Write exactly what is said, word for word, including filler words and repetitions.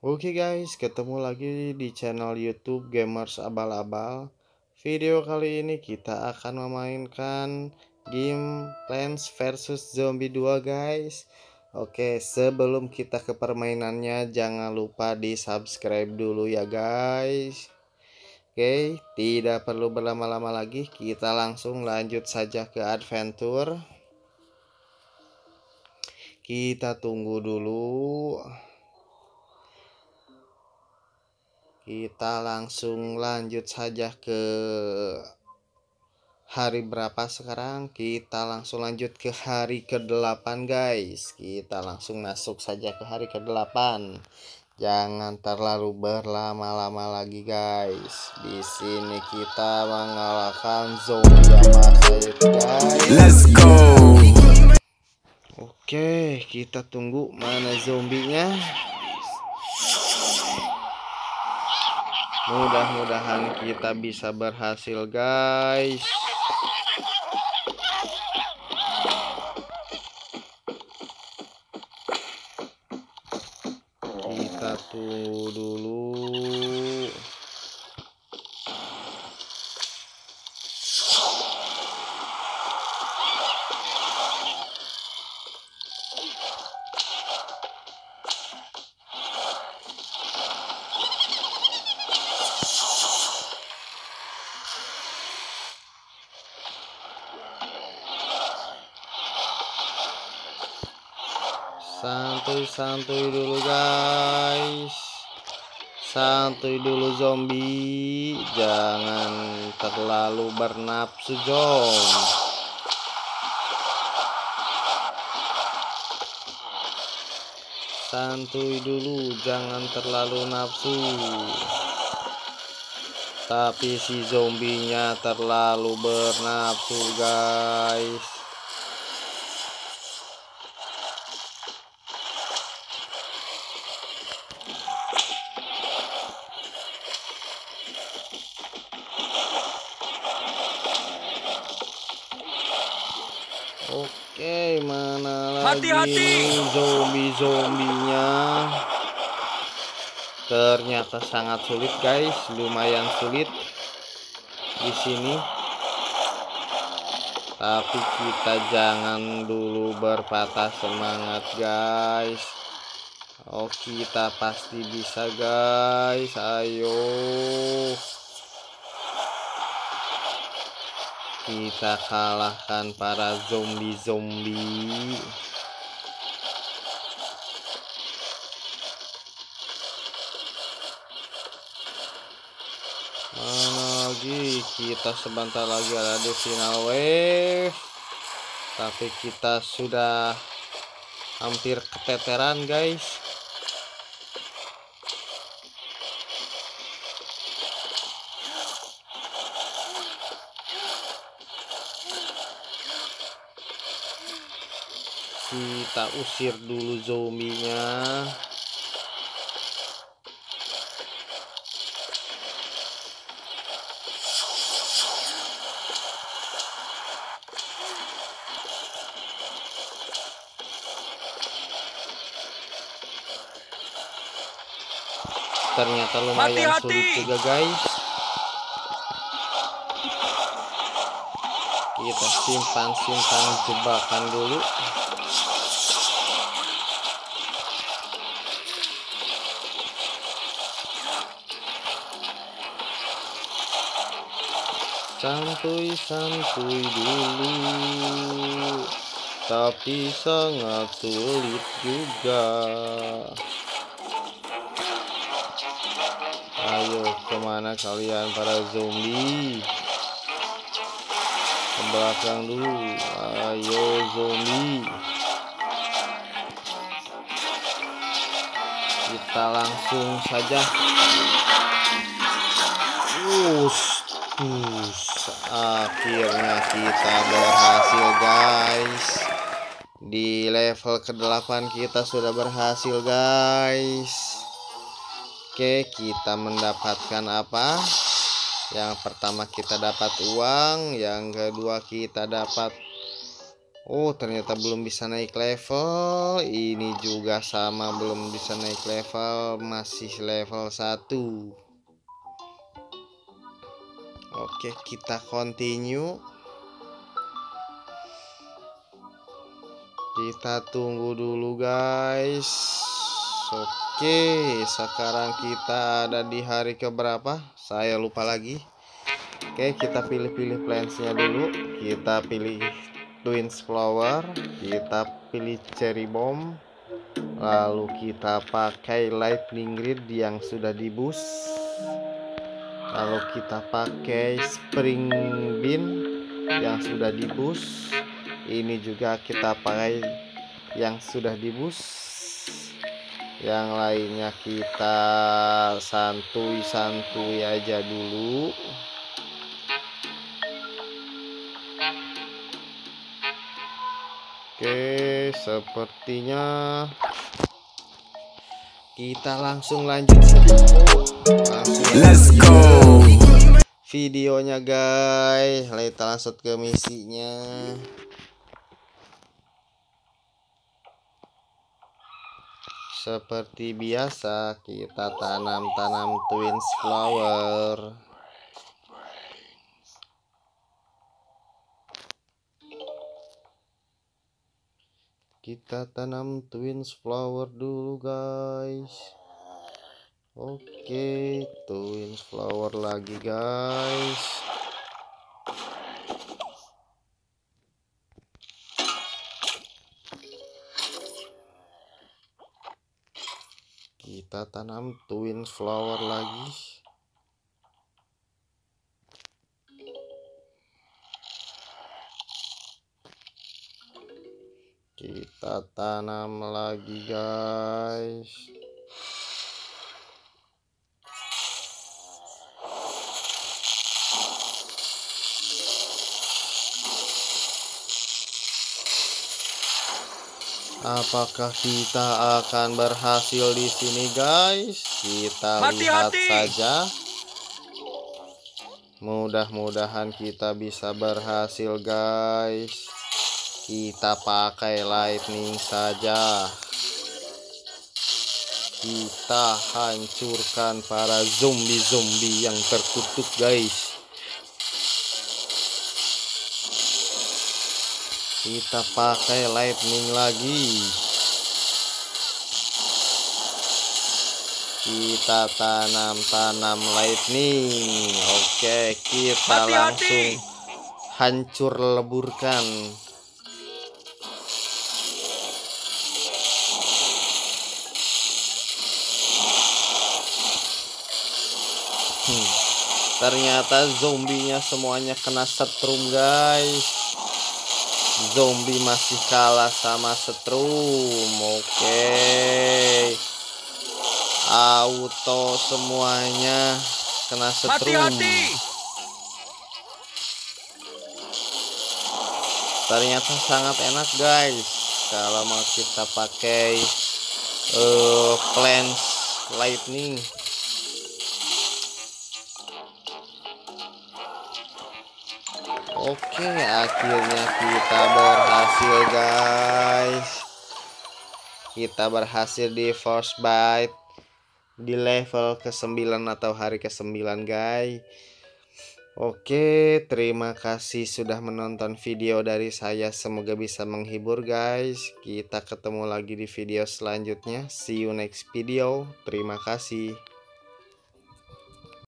Oke guys, ketemu lagi di channel YouTube Gamers Abal-Abal. Video kali ini kita akan memainkan game Plants versus. Zombie dua guys. Oke, sebelum kita ke permainannya jangan lupa di subscribe dulu ya guys. Oke, tidak perlu berlama-lama lagi, kita langsung lanjut saja ke adventure. Kita tunggu dulu. Kita langsung lanjut saja ke hari berapa sekarang. Kita langsung lanjut ke hari ke delapan guys. Kita langsung masuk saja ke hari ke delapan. Jangan terlalu berlama-lama lagi guys. Di sini kita mengalahkan zombie yang masa itu guys. Let's go. Oke, kita tunggu mana zombinya. Mudah-mudahan kita bisa berhasil guys. Kita tunggu dulu. Santuy-santuy dulu guys. Santuy dulu zombie. Jangan terlalu bernafsu jom. Santuy dulu, jangan terlalu nafsu. Tapi si zombinya terlalu bernafsu guys. Oke, mana lagi Hati-hati. zombie-zombinya? Ternyata sangat sulit guys, lumayan sulit di sini. Tapi kita jangan dulu berpatah semangat guys. Oh, kita pasti bisa guys. Ayo. Kita kalahkan para zombie-zombie. Mana lagi, kita sebentar lagi ada di final wave. Tapi kita sudah hampir keteteran guys. Kita usir dulu zombinya. Ternyata lumayan Hati-hati. sulit juga guys. Kita simpan-simpan jebakan dulu. Santuy-santuy dulu, tapi sangat sulit juga. Ayo, kemana kalian para zombie? Ke belakang dulu. Ayo zombie. Kita langsung saja. Us, us. Akhirnya kita berhasil guys. Di level ke delapan kita sudah berhasil guys. Oke, kita mendapatkan apa? Yang pertama kita dapat uang, yang kedua kita dapat Oh, ternyata belum bisa naik level. Ini juga sama, belum bisa naik level, masih level satu. Oke, kita continue. Kita tunggu dulu, guys. Oke, sekarang kita ada di hari keberapa? Saya lupa lagi. Oke, kita pilih-pilih plansnya dulu. Kita pilih Twins Flower, kita pilih Cherry Bomb, lalu kita pakai Lightning Grid yang sudah di boost, lalu kita pakai Spring Bean yang sudah di boost. Ini juga kita pakai yang sudah di boost. Yang lainnya kita santuy-santuy aja dulu. Oke, sepertinya kita langsung lanjut saja. Langsung Let's go. Videonya, guys. Kita langsung ke misinya. Seperti biasa, kita tanam-tanam Twins Flower. Kita tanam Twins Flower dulu, guys. Oke, Twins Flower lagi, guys. Kita tanam Twins Flower lagi. Kita tanam lagi, guys. Apakah kita akan berhasil di sini, guys? Kita lihat saja. Mudah-mudahan kita bisa berhasil, guys. Kita pakai lightning saja. Kita hancurkan para zombie-zombie yang terkutuk, guys. Kita pakai lightning lagi. Kita tanam-tanam lightning. Oke, kita langsung hancur leburkan. Hmm, ternyata zombinya semuanya kena setrum, guys. Zombie masih kalah sama setrum. Oke, auto semuanya kena setrum. Hati-hati. Ternyata sangat enak, guys, kalau mau kita pakai uh, plants lightning. Oke, akhirnya kita berhasil, guys. Kita berhasil di first bite di level ke sembilan atau hari ke sembilan, guys. Oke, terima kasih sudah menonton video dari saya. Semoga bisa menghibur, guys. Kita ketemu lagi di video selanjutnya. See you next video. Terima kasih.